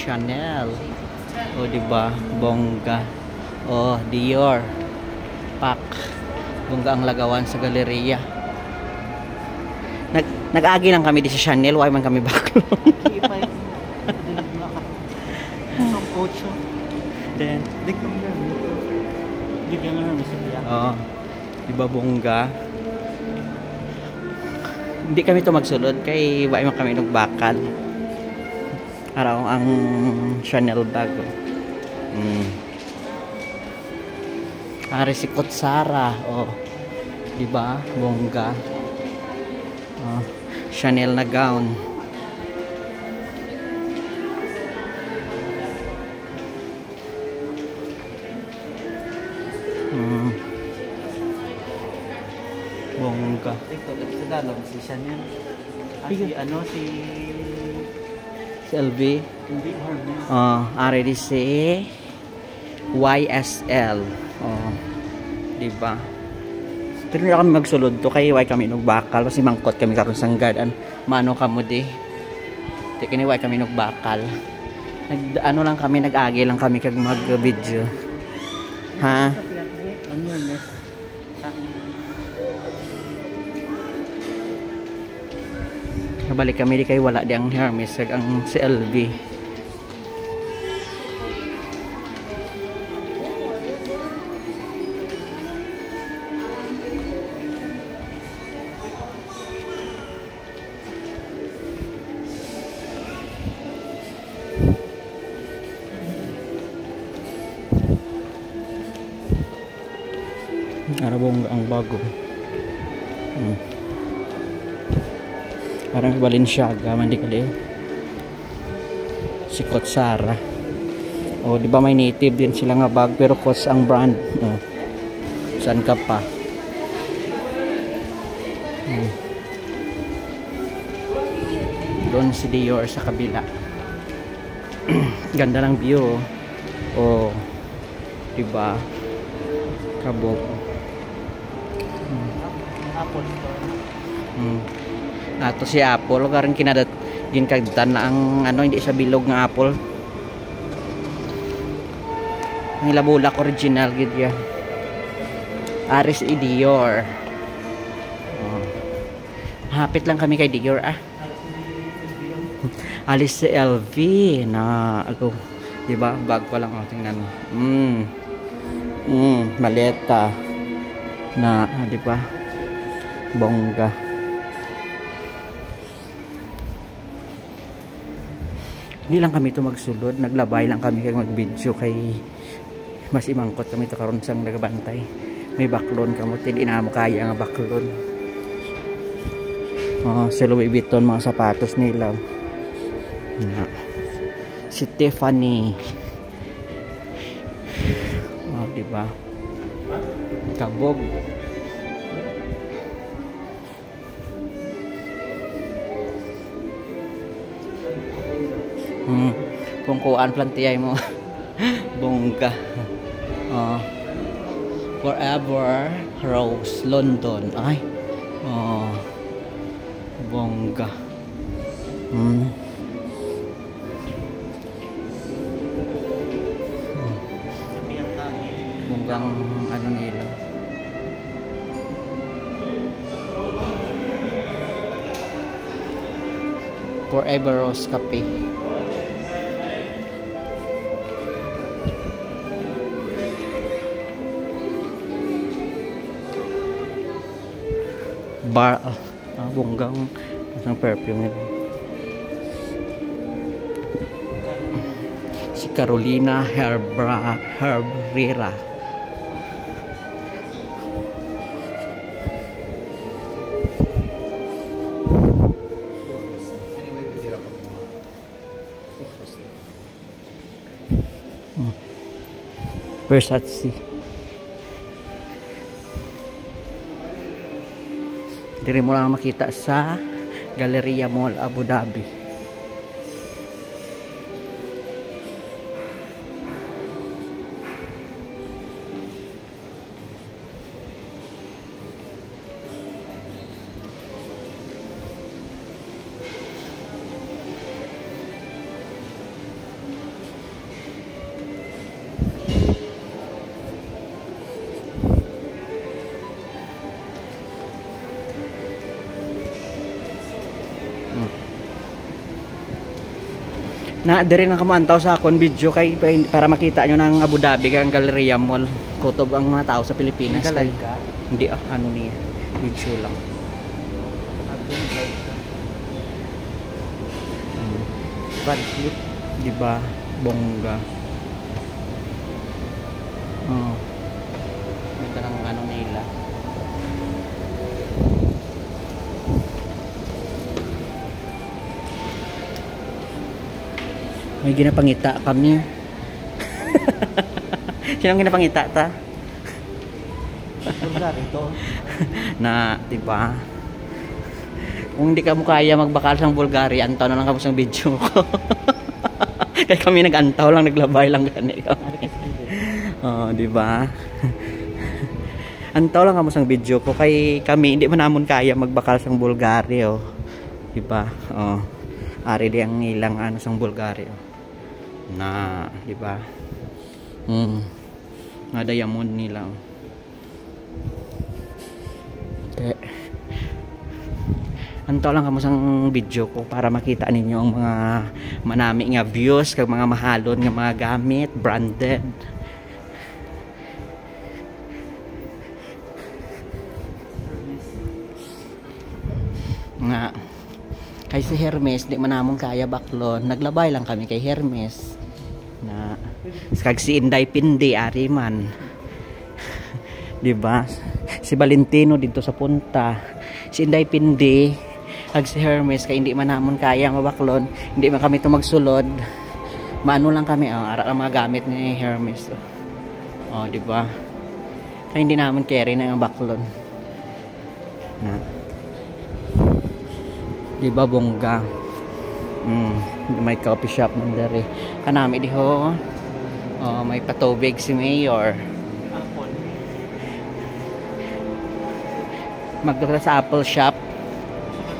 Chanel. O, diba? Bongga. O, Dior. Pak. Bongga ang lagawan sa galeriya. Nag-agi lang kami di sa Chanel. Why man kami baklon? Then, oh, diba bongga? Hindi kami to magsulod kay why man kami nagbakal. Araw ang Chanel bag. Ari si Kutsara, oh. Diba? Bongga. Oh, Chanel na gown. Bongga. Sa dalawang si Chanel. Si LV. Hindi, Hermes. Ari di si YSL. Oh. Diba? Pero hindi kami magsulod to kay why kami nagbakal kasi mangkot kami karon sang garden. Mano kamo di. Di kini why kami nagbakal. Ano lang kami nag-agi lang kami kag mag-video. Ha? Ano yun? Nabalik kami di kay wala di ang Hermes kag ang si LV. Arabong ang bago. Parang Balenciaga man di kali. Si Kutsara. Oh, di ba may native din sila nga bag pero Kuts ang brand. Oh. Saan ka pa? Doon si Dior sa kabila. Ganda ng view. Oh. Di ba? Kabog. Apple store. Ato si Apple karon kinadat ginkagdan na ang ano hindi sa bilog nga apple. Ang labulak original gid ya. Aris i Dior. Oh. Hapit lang kami kay Dior ah. Alis si LV na ako. Di ba? Bag pa lang oh, tingnan mo. Maleta na di ba? Bongga. Hindi lang kami ito magsulod, naglabay lang kami kay mag-video kay mas imangkot kami ito karon sang nagabantay. May baklon kamo, hindi na mo kaya nga baklon. Sa Louis Vuitton mga sapatos nila. Si Tiffany. Di ba? Kabog. Kung kuan plantiyay mo. Bongga. Forever Rose London. Ay. Bongga. Bonggang ano nila. Forever Rose Cafe. Bar bonggang ang perfume nila. Si Carolina Herrera. Versace. Diri mo lang makita sa Galleria Mall Abu Dhabi. Na diri na kamantaw sa akon video kay para makita nyo ng Abu Dhabi kay ang Galleria Mall. Kutob ang mga tao sa Pilipinas. Nagka-live Kay- ka? Hindi ano niya. Video lang. Nag-live ka. Van Clip. Di ba? Bongga. Oh. Ito ng ano nila. May ginapangita kami. Sinong ginapangita ta? Bulgari ito. Na, di ba? Kung hindi ka mo kaya magbakal sa Bulgaria, antaw na lang kamo sa video ko. Kaya kami nag-antaw lang, naglabay lang gani. Oh, di ba? Antaw lang kamo sa video ko kay kami hindi man namon kaya magbakal sa Bulgaria, oh. Di ba? Oh. Ari di ang ilang ano sa Bulgaria. Oh. Na, di ba? Nga diamond nila. Oh. Okay. Anto lang kamo sang video ko para makita ninyo ang mga manami nga views kag mga mahalon nga mga gamit, branded. Nga kay si Hermes di man namon kaya baklon, naglabay lang kami kay Hermes. Na kag si Inday Pindi ari man. Di ba? Si Valentino dito sa punta. Si Inday Pindi ag si Hermes kay hindi man namon kaya mabaklon, hindi man kami to magsulod. Maano lang kami ara ang mga gamit ni Hermes. Oh, di ba? Kaya hindi namon carry na ang baklon. Na. Di ba bongga? May coffee shop man dere. Kanami di ho. Oh, may patubig si Mayor. Apple. Magdala sa Apple shop.